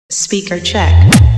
Speaker check.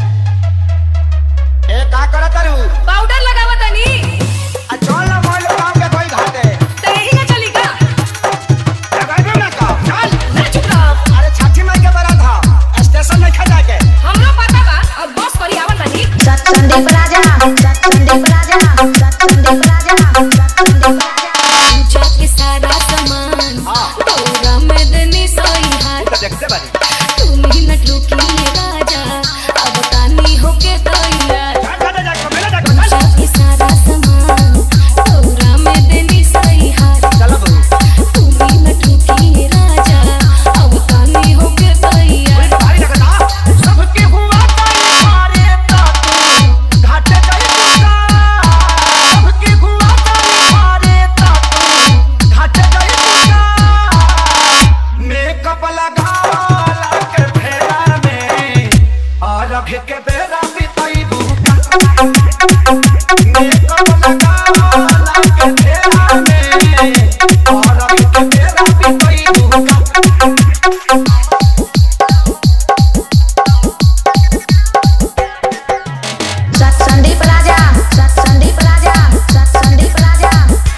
ए का करत करू पाउडर लगावत तनी आ चल ना मोल काम के कोई घाटे त यही ना चली का लगाइबे ना का चल ना चुप रहो। अरे छाती में के बरा था स्टेशन में खड़ा के हमरो पता बा अब बस पर आवत तनी संदीप राजा संदीप राजा संदीप राजा संदीप राजा चौक के सारा सामान पूरा में देनी सोई हाथ तो देखते बानी तुम ही न ठोकी राजा अब तानी होके तैयार जा मेला जा चल चौक के सारा सामान पूरा में देनी सोई हाथ चल बहू तुम ही न ठोकी राजा अब तानी होके तैयार भारी लगता सबके हुआ ताई मारे ता तू घाटे जाई पूजा सबके हुआ ताई मारे ता तू घाटे जाई पूजा मेकअप लगाला के फेरा में और रख के बेरा बिताई दूका मेकअप लगाला के फेरा में और रख के बेरा बिताई दूका संदीप राजा संदीप राजा संदीप राजा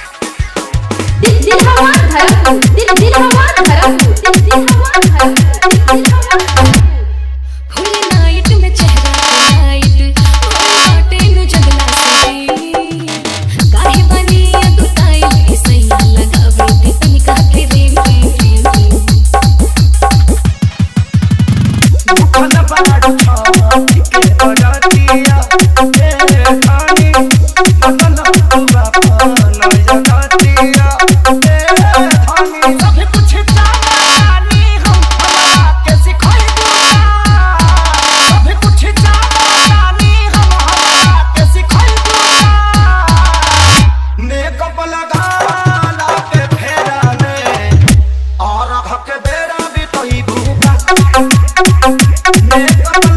दिल हमार धर्म दिल हमार धर्म दिल हमार धर्म फुल नाइट में चेहरा लाइट बाटे नु जगला से काहे बनी दुताई के सही लगावे थे तनिका के रेम मुखन बाड़ू छाती के बरातिया ए खानी मदन हुआ पाना जगातिया ए खानी सब कुछ जानी हम हमारा के सिखाई दूंगा सब कुछ जानी हम हमारा के सिखाई दूंगा मेकअप लगाला के फेरा में और हक बेरा भी तो ही दूंगा मेकअप